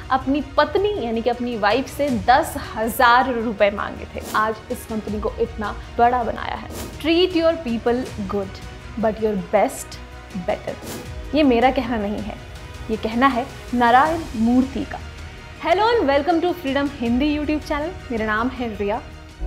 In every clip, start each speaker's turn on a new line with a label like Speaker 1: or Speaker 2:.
Speaker 1: अपनी पत्नी यानी कि अपनी वाइफ से 10,000 रुपए मांगे थे। आज इस कंपनी को इतना बड़ा बनाया है। Treat your people good but your best better. ये मेरा कहना नहीं है, ये कहना है नारायण मूर्ति का। Hello and welcome to freedom Hindi YouTube channel. मेरा नाम है रिया।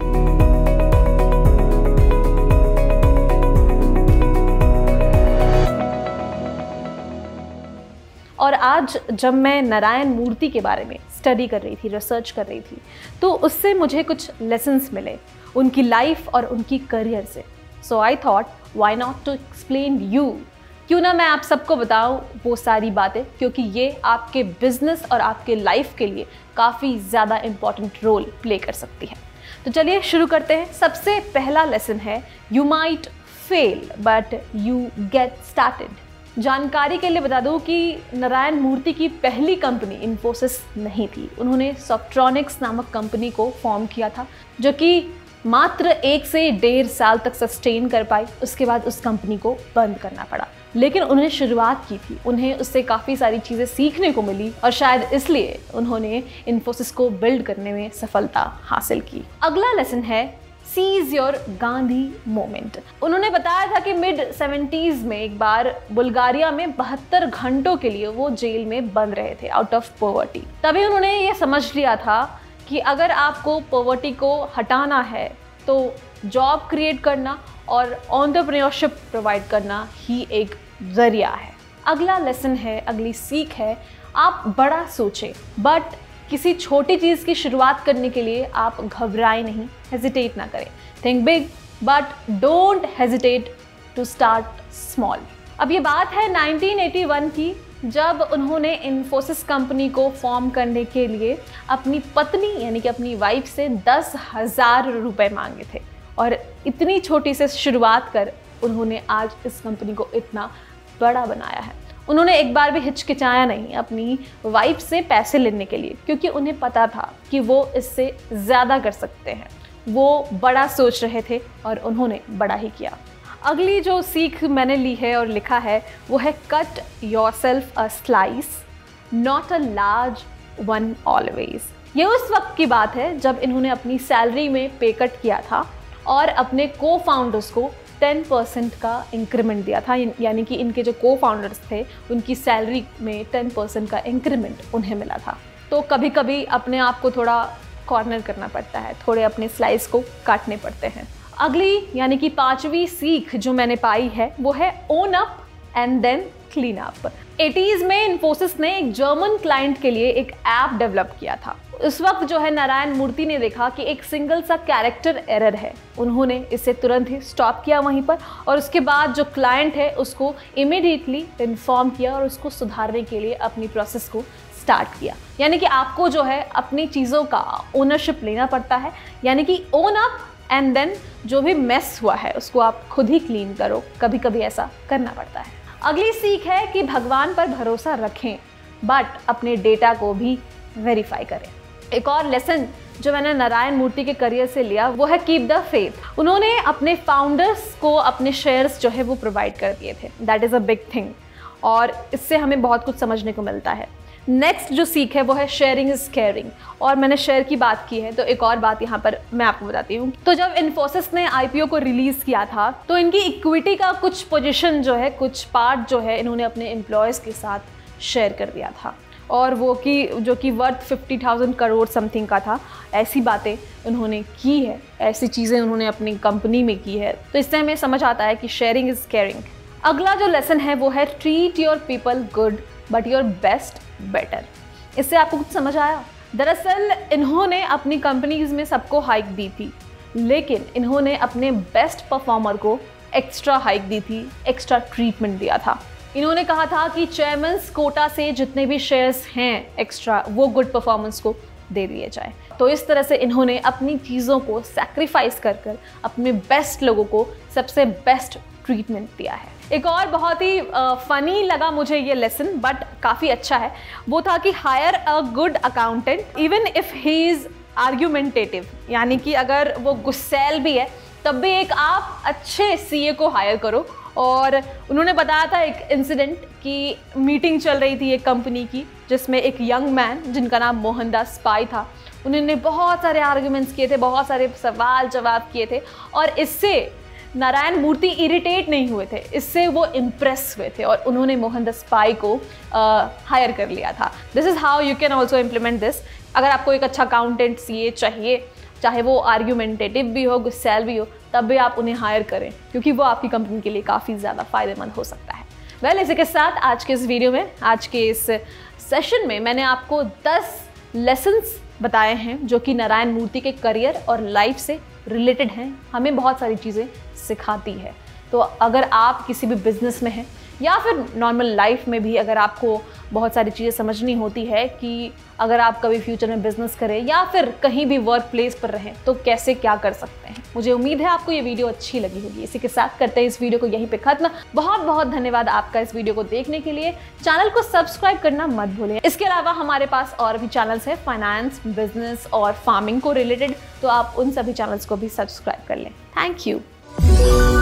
Speaker 1: और आज जब मैं नारायण मूर्ति के बारे में स्टडी कर रही थी, रिसर्च कर रही थी, तो उससे मुझे कुछ लेसन्स मिले उनकी लाइफ और उनकी करियर से। So I thought why not to explain you, क्यों ना मैं आप सबको बताऊं वो सारी बातें, क्योंकि ये आपके बिजनेस और आपके लाइफ के लिए काफ़ी ज़्यादा इम्पॉर्टेंट रोल प्ले कर सकती है। तो चलिए शुरू करते हैं। सबसे पहला लेसन है you might fail but you get started. जानकारी के लिए बता दूं कि नारायण मूर्ति की पहली कंपनी इन्फोसिस नहीं थी। उन्होंने सॉफ्ट्रॉनिक्स नामक कंपनी को फॉर्म किया था, जो कि मात्र 1 से 1.5 साल तक सस्टेन कर पाई। उसके बाद उस कंपनी को बंद करना पड़ा, लेकिन उन्होंने शुरुआत की थी। उन्हें उससे काफ़ी सारी चीज़ें सीखने को मिली और शायद इसलिए उन्होंने इन्फोसिस को बिल्ड करने में सफलता हासिल की। अगला लेसन है सीज योर गांधी मोमेंट। उन्होंने बताया था कि मिड 70s में एक बार बुल्गारिया में 72 घंटों के लिए वो जेल में बंद रहे थे आउट ऑफ पॉवर्टी। तभी उन्होंने ये समझ लिया था कि अगर आपको पॉवर्टी को हटाना है तो जॉब क्रिएट करना और एंटरप्रेन्योरशिप प्रोवाइड करना ही एक जरिया है। अगला लेसन है, अगली सीख है, आप बड़ा सोचें बट किसी छोटी चीज़ की शुरुआत करने के लिए आप घबराएं नहीं, हेजिटेट ना करें। Think big but don't hesitate to start small. अब ये बात है 1981 की, जब उन्होंने इन्फोसिस कंपनी को फॉर्म करने के लिए अपनी पत्नी यानी कि अपनी वाइफ से 10,000 रुपए मांगे थे। और इतनी छोटी से शुरुआत कर उन्होंने आज इस कंपनी को इतना बड़ा बनाया है। उन्होंने एक बार भी हिचकिचाया नहीं अपनी वाइफ से पैसे लेने के लिए, क्योंकि उन्हें पता था कि वो इससे ज़्यादा कर सकते हैं। वो बड़ा सोच रहे थे और उन्होंने बड़ा ही किया। अगली जो सीख मैंने ली है और लिखा है वो है cut yourself a slice, not a large one always. ये उस वक्त की बात है जब इन्होंने अपनी सैलरी में पे कट किया था और अपने को फाउंडर्स को 10% का इंक्रीमेंट दिया था। यानी कि इनके जो को फाउंडर्स थे उनकी सैलरी में 10% का इंक्रीमेंट उन्हें मिला था। तो कभी कभी अपने आप को थोड़ा कॉर्नर करना पड़ता है, थोड़े अपने स्लाइस को काटने पड़ते हैं। अगली यानी कि 5वीं सीख जो मैंने पाई है वो है own up and then clean up. 80s में इन्फोसिस ने एक जर्मन क्लाइंट के लिए एक ऐप डेवलप किया था। उस वक्त जो है नारायण मूर्ति ने देखा कि एक सिंगल सा कैरेक्टर एरर है। उन्होंने इसे तुरंत ही स्टॉप किया वहीं पर, और उसके बाद जो क्लाइंट है उसको इमीडिएटली इन्फॉर्म किया और उसको सुधारने के लिए अपनी प्रोसेस को स्टार्ट किया। यानी कि आपको जो है अपनी चीज़ों का ओनरशिप लेना पड़ता है, यानी कि ओन अप एंड देन जो भी मेस हुआ है उसको आप खुद ही क्लीन करो। कभी कभी ऐसा करना पड़ता है। अगली सीख है कि भगवान पर भरोसा रखें बट अपने डेटा को भी वेरीफाई करें। एक और लेसन जो मैंने नारायण मूर्ति के करियर से लिया वो है कीप द फेथ। उन्होंने अपने फाउंडर्स को अपने शेयर्स जो है वो प्रोवाइड कर दिए थे। That is a big thing और इससे हमें बहुत कुछ समझने को मिलता है। नेक्स्ट जो सीख है वो है शेयरिंग इज केयरिंग। और मैंने शेयर की बात की है तो एक और बात यहाँ पर मैं आपको बताती हूँ। तो जब इन्फोसिस ने IPO को रिलीज़ किया था तो इनकी इक्विटी का कुछ पोजीशन जो है, कुछ पार्ट जो है इन्होंने अपने एम्प्लॉयज़ के साथ शेयर कर दिया था, और वो कि जो कि वर्थ 50,000 करोड़ समथिंग का था। ऐसी बातें उन्होंने की है, ऐसी चीज़ें उन्होंने अपनी कंपनी में की है। तो इससे हमें समझ आता है कि शेयरिंग इज़ केयरिंग। अगला जो लेसन है वो है treat your people good but your best better. इससे आपको कुछ समझ आया? दरअसल इन्होंने अपनी कंपनीज में सबको हाइक दी थी, लेकिन इन्होंने अपने बेस्ट परफॉर्मर को एक्स्ट्रा हाइक दी थी, एक्स्ट्रा ट्रीटमेंट दिया था। इन्होंने कहा था कि चेयरमैन्स कोटा से जितने भी शेयर्स हैं एक्स्ट्रा वो गुड परफॉर्मेंस को दे दिए जाए। तो इस तरह से इन्होंने अपनी चीज़ों को सैक्रिफाइस कर कर अपने बेस्ट लोगों को सबसे बेस्ट ट्रीटमेंट दिया है। एक और बहुत ही फनी लगा मुझे ये लेसन बट काफ़ी अच्छा है, वो था कि hire a good accountant even if he is argumentative. यानी कि अगर वो गुस्सैल भी है तब भी एक आप अच्छे CA को हायर करो और उन्होंने बताया था एक इंसिडेंट कि मीटिंग चल रही थी एक कंपनी की, जिसमें एक यंग मैन जिनका नाम मोहनदास पाई था, उन्होंने बहुत सारे आर्ग्यूमेंट्स किए थे, बहुत सारे सवाल जवाब किए थे, और इससे नारायण मूर्ति इरिटेट नहीं हुए थे, इससे वो इम्प्रेस हुए थे और उन्होंने मोहनदास पाई को हायर कर लिया था। This is how you can also implement this. अगर आपको एक अच्छा अकाउंटेंट सीए चाहिए, चाहे वो आर्ग्यूमेंटेटिव भी हो, गुस्सैल भी हो, तब भी आप उन्हें हायर करें, क्योंकि वो आपकी कंपनी के लिए काफ़ी ज़्यादा फ़ायदेमंद हो सकता है। वेल, इसी के साथ आज के इस वीडियो में, आज के इस सेशन में मैंने आपको 10 लेसन्स बताए हैं जो कि नारायण मूर्ति के करियर और लाइफ से रिलेटेड हैं, हमें बहुत सारी चीज़ें सिखाती है। तो अगर आप किसी भी बिजनेस में हैं या फिर नॉर्मल लाइफ में भी अगर आपको बहुत सारी चीज़ें समझनी होती है कि अगर आप कभी फ्यूचर में बिजनेस करें या फिर कहीं भी वर्क प्लेस पर रहें तो कैसे क्या कर सकते हैं, मुझे उम्मीद है आपको ये वीडियो अच्छी लगी होगी। इसी के साथ करते हैं इस वीडियो को यहीं पे खत्म। बहुत बहुत धन्यवाद आपका इस वीडियो को देखने के लिए। चैनल को सब्सक्राइब करना मत भूलें। इसके अलावा हमारे पास और भी चैनल्स हैं फाइनेंस, बिजनेस और फार्मिंग को रिलेटेड, तो आप उन सभी चैनल्स को भी सब्सक्राइब कर लें। Thank you.